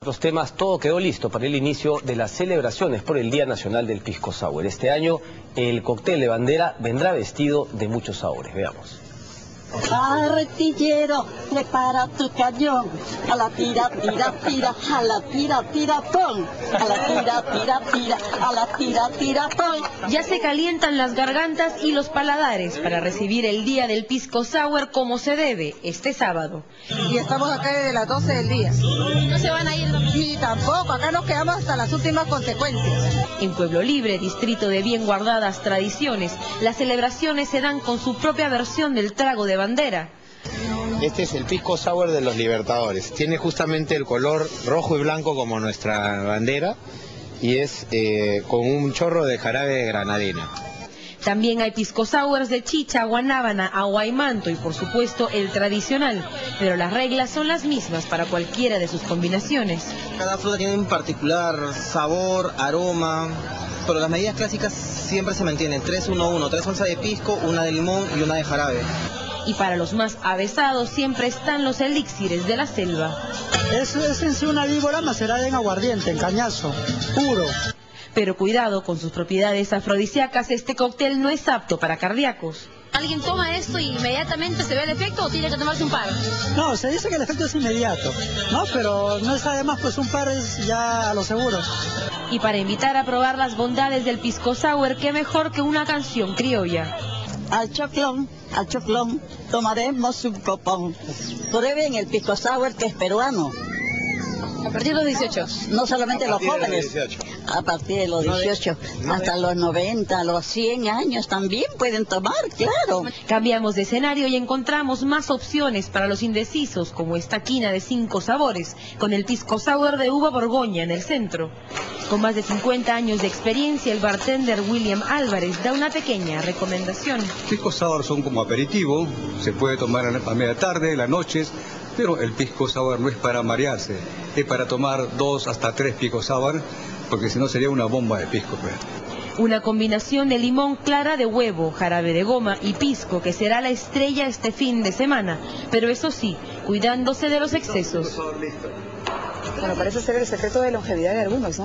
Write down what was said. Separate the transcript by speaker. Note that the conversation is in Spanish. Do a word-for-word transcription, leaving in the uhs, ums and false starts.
Speaker 1: Los temas, todo quedó listo para el inicio de las celebraciones por el Día Nacional del Pisco Sour. Este año el cóctel de bandera vendrá vestido de muchos sabores. Veamos.
Speaker 2: Artillero, prepara tu cañón. A la tira, tira, tira, a la tira, tira, pon. A la tira, tira, tira, a la tira, tira, pon.
Speaker 3: Ya se calientan las gargantas y los paladares para recibir el Día del Pisco Sour como se debe, este sábado.
Speaker 4: Y estamos acá desde las doce del día.
Speaker 3: ¿No se van a ir?
Speaker 4: Ni tampoco, acá nos quedamos hasta las últimas consecuencias.
Speaker 3: En Pueblo Libre, distrito de bien guardadas tradiciones, las celebraciones se dan con su propia versión del trago de bandera.
Speaker 5: Este es el Pisco Sour de los Libertadores. Tiene justamente el color rojo y blanco como nuestra bandera y es eh, con un chorro de jarabe de granadina.
Speaker 3: También hay pisco sours de chicha, guanábana, agua y manto y por supuesto el tradicional, pero las reglas son las mismas para cualquiera de sus combinaciones.
Speaker 6: Cada fruta tiene un particular sabor, aroma, pero las medidas clásicas siempre se mantienen: tres uno uno, tres onzas de pisco, una de limón y una de jarabe.
Speaker 3: Y para los más avesados siempre están los elixires de la selva.
Speaker 7: Es, es en sí una víbora macerada en aguardiente, en cañazo, puro.
Speaker 3: Pero cuidado con sus propiedades afrodisíacas, este cóctel no es apto para cardíacos.
Speaker 8: ¿Alguien toma esto y inmediatamente se ve el efecto o tiene que tomarse un par?
Speaker 7: No, se dice que el efecto es inmediato, ¿no? Pero no es además, pues un par es ya a lo seguro.
Speaker 3: Y para invitar a probar las bondades del pisco sour, qué mejor que una canción criolla.
Speaker 2: Al choclón, al choclón, tomaremos un copón. Prueben el pisco sour que es peruano.
Speaker 8: A partir de los dieciocho.
Speaker 2: No solamente los jóvenes, a partir de los dieciocho, hasta los noventa, los cien años también pueden tomar, claro.
Speaker 3: Cambiamos de escenario y encontramos más opciones para los indecisos, como esta quina de cinco sabores, con el pisco sour de uva borgoña en el centro. Con más de cincuenta años de experiencia, el bartender William Álvarez da una pequeña recomendación.
Speaker 9: Pisco sour son como aperitivo, se puede tomar a media tarde, en las noches, pero el pisco sour no es para marearse, es para tomar dos hasta tres pisco sour, porque si no sería una bomba de pisco. Pues.
Speaker 3: Una combinación de limón, clara de huevo, jarabe de goma y pisco que será la estrella este fin de semana, pero eso sí, cuidándose de los excesos.
Speaker 4: Bueno, parece ser el secreto de longevidad de algunos, ¿no?